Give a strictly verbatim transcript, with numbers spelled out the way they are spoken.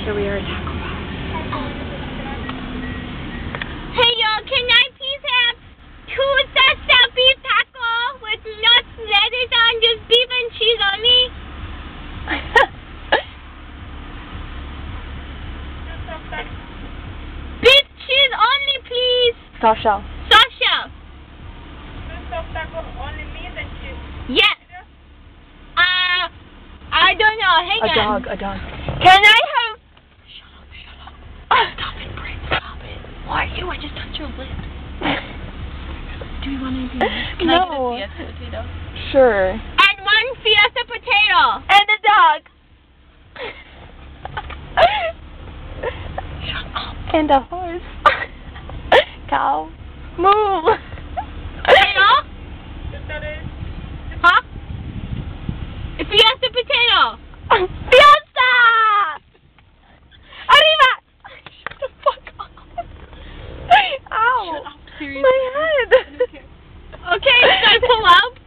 Here we are at Taco Bell. Hey y'all, can I please have two Southside beef taco with nuts, lettuce on, just beef and cheese only? Beef cheese only, please. Soft shell. Soft shell. Only meat and cheese. Yes. Uh, I don't know. Hang A on. dog, a dog. Can I have? Shut up, shut up. Oh, stop it, Brent, stop it. Why you? I just touched your lips. Do you want anything else? Can No. I get a Fiesta potato? Sure. And one Fiesta potato. And a dog. Shut up. And a horse. Cow. Move. Potato? Huh? A Fiesta potato. Fiesta! Arriba! Shut the fuck up. Ow. Shut up, seriously. My head. Okay, should I pull up?